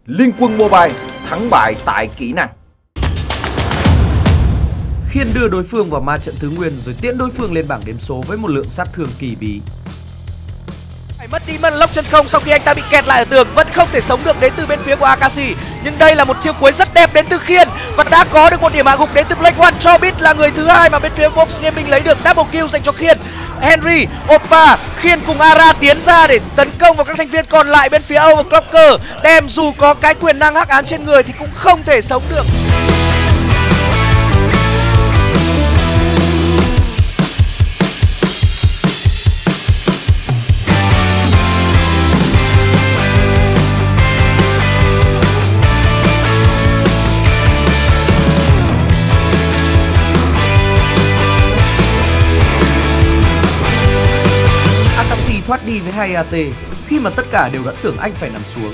Liên Quân Mobile, thắng bại tại kỹ năng. Khiên đưa đối phương vào ma trận thứ nguyên rồi tiễn đối phương lên bảng đếm số với một lượng sát thương kỳ bí. Phải mất đi mất lốc chân không sau khi anh ta bị kẹt lại ở tường, vẫn không thể sống được đến từ bên phía của Akashi. Nhưng đây là một chiêu cuối rất đẹp đến từ Khiên và đã có được một điểm hạ gục đến từ Black One, cho biết là người thứ hai mà bên phía Box Gaming lấy được double kill dành cho Khiên. Henry, Oppa, Khiên cùng Ara tiến ra để tấn công vào các thành viên còn lại bên phía Overclocker. Đem dù có cái quyền năng hắc ám trên người thì cũng không thể sống được. Thoát đi với 2 AT khi mà tất cả đều đã tưởng anh phải nằm xuống.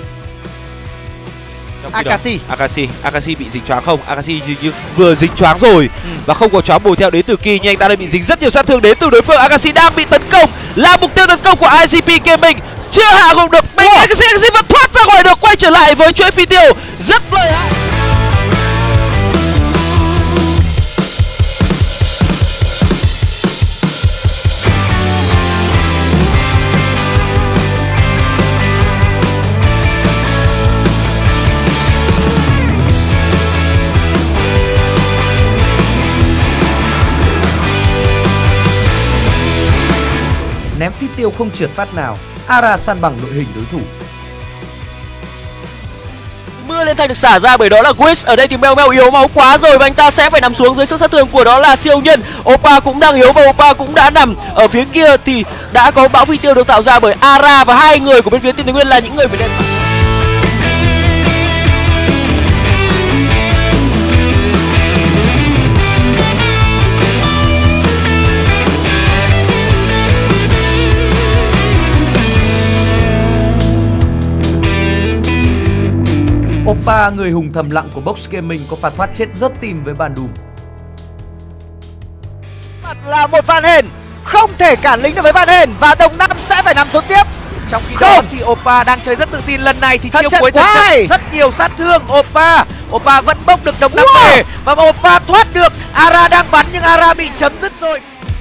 Akashi bị dính choáng không? Akashi vừa dính choáng rồi và không có choáng bồi theo đến từ Ki, nhưng anh ta đã bị dính rất nhiều sát thương đến từ đối phương. Akashi đang bị tấn công, là mục tiêu tấn công của ICP Gaming, chưa hạ gục được. Akashi vẫn thoát ra ngoài được, quay trở lại với chuỗi phi tiêu rất lợi hại. Ném phi tiêu không trượt phát nào, Ara san bằng đội hình đối thủ. Mưa lên thành được xả ra bởi đó là Wiz. Ở đây thì Meo yếu máu quá rồi và anh ta sẽ phải nằm xuống dưới sức sát thương của đó là siêu nhân. Oppa cũng đang yếu và Oppa cũng đã nằm. Ở phía kia thì đã có bão phi tiêu được tạo ra bởi Ara và hai người của bên phía Team Thái Nguyên là những người phải lên. Oppa, người hùng thầm lặng của Box Gaming, có pha thoát chết rớt tim với bàn đùm. Mặt là một Van Halen, không thể cản lính được với Van Halen và Đồng Nam sẽ phải nằm xuống tiếp. Trong khi đó thì Oppa đang chơi rất tự tin, lần này thì chiêu cuối thật rất nhiều sát thương. Oppa vẫn bốc được Đồng Nam về và Oppa thoát được. Ara đang bắn nhưng Ara bị chấm dứt rồi.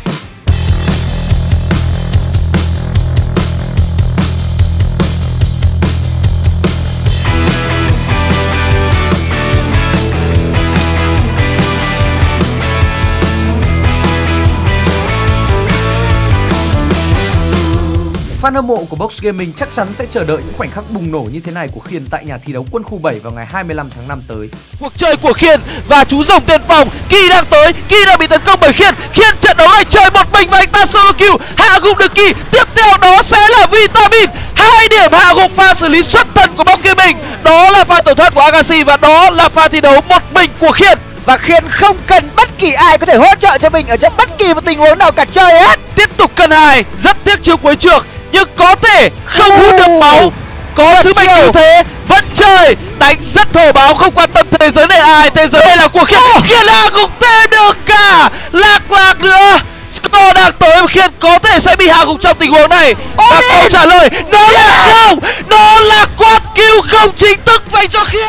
Fan hâm mộ của Box Gaming chắc chắn sẽ chờ đợi những khoảnh khắc bùng nổ như thế này của Khiên tại nhà thi đấu Quân khu 7 vào ngày 25 tháng 5 tới. Cuộc chơi của Khiên và chú rồng tiền phòng Ki đang tới, Ki đang bị tấn công bởi Khiên. Khiên trận đấu này chơi một mình và anh ta solo kill hạ gục được Ki. Tiếp theo đó sẽ là Vitamin, 2 điểm hạ gục pha xử lý xuất thần của Box Gaming. Đó là pha tẩu thoát của Akashi và đó là pha thi đấu một mình của Khiên. Và Khiên không cần bất kỳ ai có thể hỗ trợ cho mình ở trong bất kỳ một tình huống nào cả chơi hết. Tiếp tục cân 2, rất tiếc chiếu cuối trượt nhưng có thể không hút được máu, có sứ mệnh như thế vẫn chơi, đánh rất thổ báo, không quan tâm thế giới này ai, thế giới này là của Khiên. Khiên hạ gục thêm được cả lạc nữa. Score đang tới và Khiên có thể sẽ bị hạ gục trong tình huống này. Và câu trả lời nó là không, nó là quad kill không chính thức dành cho Khiên.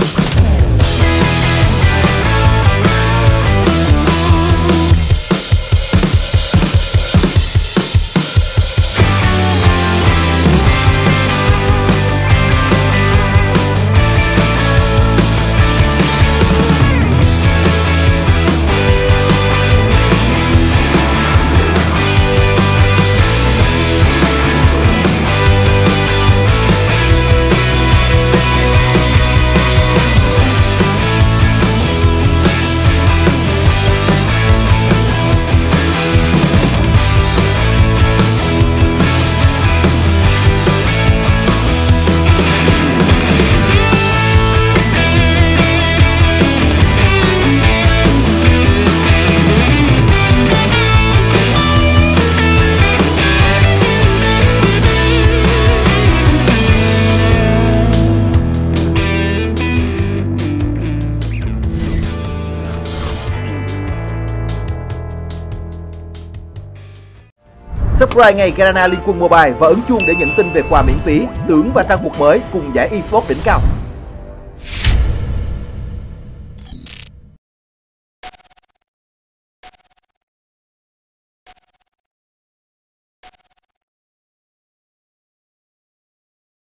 Subscribe ngay Garena Liên Quân Mobile và ấn chuông để nhận tin về quà miễn phí, tưởng và trang phục mới cùng giải eSports đỉnh cao.